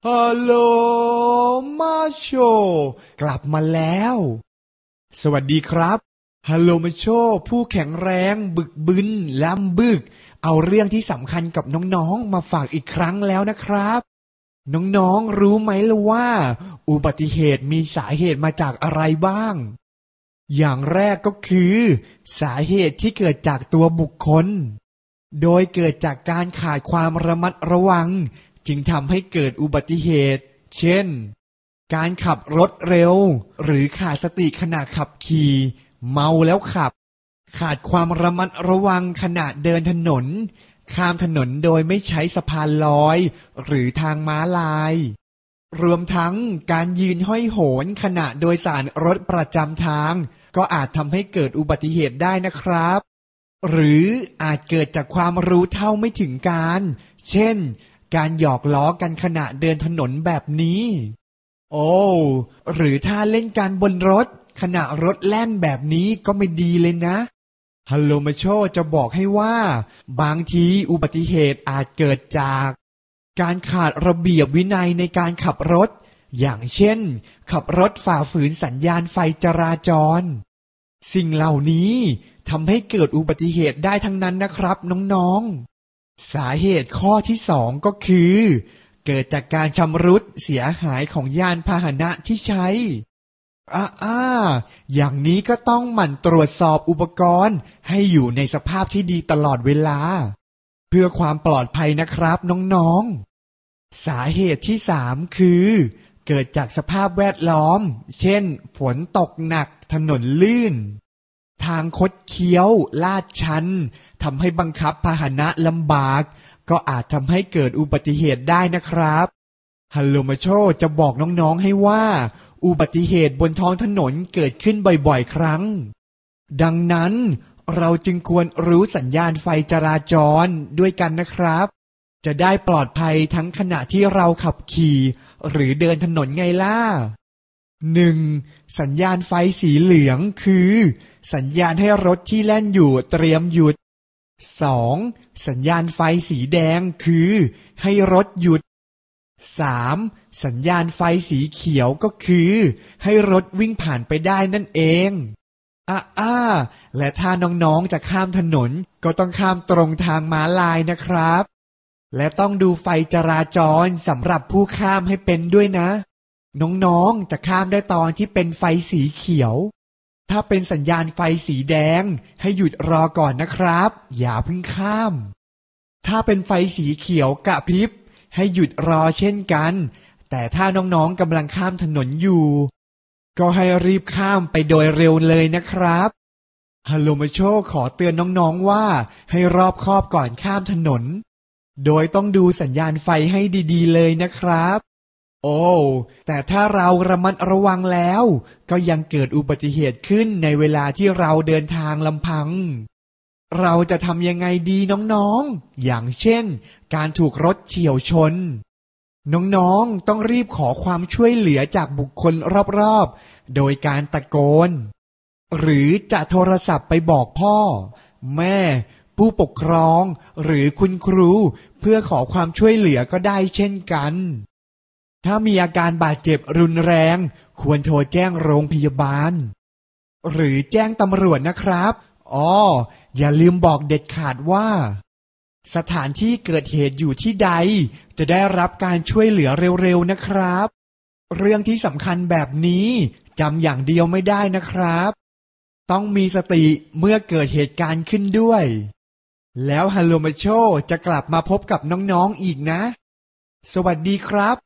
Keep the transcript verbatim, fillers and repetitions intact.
ฮัลโหลมาโชกลับมาแล้วสวัสดีครับฮัลโหลมาโชผู้แข็งแรงบึกบึนล้ำบึกเอาเรื่องที่สำคัญกับน้องๆมาฝากอีกครั้งแล้วนะครับน้องๆรู้ไหมล่ะว่าอุบัติเหตุมีสาเหตุมาจากอะไรบ้างอย่างแรกก็คือสาเหตุที่เกิดจากตัวบุคคลโดยเกิดจากการขาดความระมัดระวังจึงทำให้เกิดอุบัติเหตุเช่นการขับรถเร็วหรือขาดสติขณะขับขี่เมาแล้วขับขาดความระมัดระวังขณะเดินถนนข้ามถนนโดยไม่ใช้สะพานลอยหรือทางม้าลายรวมทั้งการยืนห้อยโหนขณะโดยสารรถประจำทางก็อาจทำให้เกิดอุบัติเหตุได้นะครับหรืออาจเกิดจากความรู้เท่าไม่ถึงการเช่นการหยอกล้อกันขณะเดินถนนแบบนี้โอ้หรือถ้าเล่นกันบนรถขณะรถแล่นแบบนี้ก็ไม่ดีเลยนะฮัลโหลมาโชจะบอกให้ว่าบางทีอุบัติเหตุอาจเกิดจากการขาดระเบียบวินัยในการขับรถอย่างเช่นขับรถฝ่าฝืนสัญญาณไฟจราจรสิ่งเหล่านี้ทำให้เกิดอุบัติเหตุได้ทั้งนั้นนะครับน้องๆสาเหตุข้อที่สองก็คือเกิดจากการชำรุดเสียหายของยานพาหนะที่ใช้อ่าอ่าอย่างนี้ก็ต้องหมั่นตรวจสอบอุปกรณ์ให้อยู่ในสภาพที่ดีตลอดเวลาเพื่อความปลอดภัยนะครับน้องๆสาเหตุที่สามคือเกิดจากสภาพแวดล้อมเช่นฝนตกหนักถนนลื่นทางคดเคี้ยวลาดชันทำให้บังคับพาหนะลำบากก็อาจทำให้เกิดอุบัติเหตุได้นะครับฮัลโหลมาโชจะบอกน้องๆให้ว่าอุบัติเหตุบนท้องถนนเกิดขึ้นบ่อยๆครั้งดังนั้นเราจึงควรรู้สัญญาณไฟจราจรด้วยกันนะครับจะได้ปลอดภัยทั้งขณะที่เราขับขี่หรือเดินถนนไงล่ะหนึ่งสัญญาณไฟสีเหลืองคือสัญญาณให้รถที่แล่นอยู่เตรียมหยุดสองสัญญาณไฟสีแดงคือให้รถหยุดสามสัญญาณไฟสีเขียวก็คือให้รถวิ่งผ่านไปได้นั่นเองอ่าอ่าและถ้าน้องๆจะข้ามถนนก็ต้องข้ามตรงทางม้าลายนะครับและต้องดูไฟจราจรสำหรับผู้ข้ามให้เป็นด้วยนะน้องๆจะข้ามได้ตอนที่เป็นไฟสีเขียวถ้าเป็นสัญญาณไฟสีแดงให้หยุดรอก่อนนะครับอย่าเพิ่งข้ามถ้าเป็นไฟสีเขียวกระพริบให้หยุดรอเช่นกันแต่ถ้าน้องๆกำลังข้ามถนนอยู่ก็ให้รีบข้ามไปโดยเร็วเลยนะครับฮัลโหลมาโชขอเตือนน้องๆว่าให้รอบคอบก่อนข้ามถนนโดยต้องดูสัญญาณไฟให้ดีๆเลยนะครับโอ้แต่ถ้าเราระมัดระวังแล้วก็ยังเกิดอุบัติเหตุขึ้นในเวลาที่เราเดินทางลำพังเราจะทำยังไงดีน้องๆอย่างเช่นการถูกรถเฉี่ยวชนน้องๆต้องรีบขอความช่วยเหลือจากบุคคลรอบๆโดยการตะโกนหรือจะโทรศัพท์ไปบอกพ่อแม่ผู้ปกครองหรือคุณครูเพื่อขอความช่วยเหลือก็ได้เช่นกันถ้ามีอาการบาดเจ็บรุนแรงควรโทรแจ้งโรงพยาบาลหรือแจ้งตำรวจนะครับอ๋ออย่าลืมบอกเด็ดขาดว่าสถานที่เกิดเหตุอยู่ที่ใดจะได้รับการช่วยเหลือเร็วๆนะครับเรื่องที่สำคัญแบบนี้จำอย่างเดียวไม่ได้นะครับต้องมีสติเมื่อเกิดเหตุการณ์ขึ้นด้วยแล้วฮัลโหลมาโชจะกลับมาพบกับน้องๆอีกนะสวัสดีครับ